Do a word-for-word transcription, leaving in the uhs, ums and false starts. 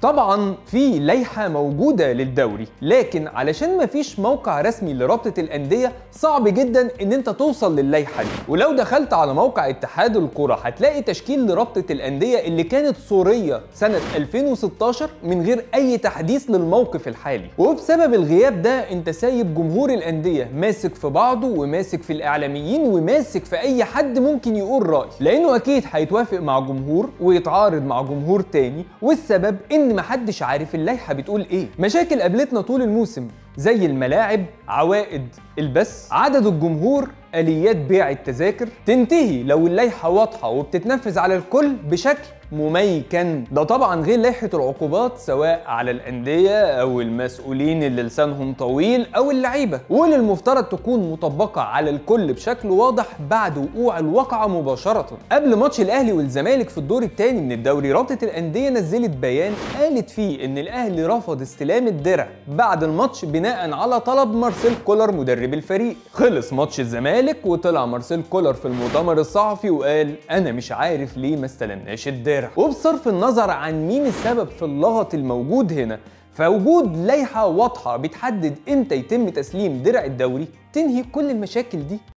طبعا في لائحة موجودة للدوري، لكن علشان مفيش موقع رسمي لرابطة الأندية صعب جدا ان انت توصل للائحة دي. ولو دخلت على موقع اتحاد الكرة هتلاقي تشكيل لرابطة الأندية اللي كانت صورية سنة ألفين وستاشر من غير اي تحديث للموقف الحالي. وبسبب الغياب ده انت سايب جمهور الأندية ماسك في بعضه وماسك في الإعلاميين وماسك في اي حد ممكن يقول رأي، لانه اكيد هيتوافق مع جمهور ويتعارض مع جمهور تاني، والسبب ان محدش عارف اللائحة بتقول ايه. مشاكل قابلتنا طول الموسم زي الملاعب، عوائد البث، عدد الجمهور، آليات بيع التذاكر، تنتهي لو اللائحة واضحة وبتتنفذ على الكل بشكل مميكن. ده طبعا غير لائحة العقوبات سواء على الأندية أو المسؤولين اللي لسانهم طويل أو اللعيبة، واللي المفترض تكون مطبقة على الكل بشكل واضح بعد وقوع الواقعة مباشرة. قبل ماتش الأهلي والزمالك في الدور الثاني من الدوري، رابطة الأندية نزلت بيان قالت فيه إن الأهلي رفض استلام الدرع بعد الماتش بناء على طلب مارسيل كولر مدرب الفريق. خلص ماتش الزمالك وطلع مارسيل كولر في المؤتمر الصحفي وقال أنا مش عارف ليه ما استلمناش الدرع. وبصرف النظر عن مين السبب في اللغط الموجود هنا، فوجود لائحة واضحة بتحدد امتى يتم تسليم درع الدوري تنهي كل المشاكل دي.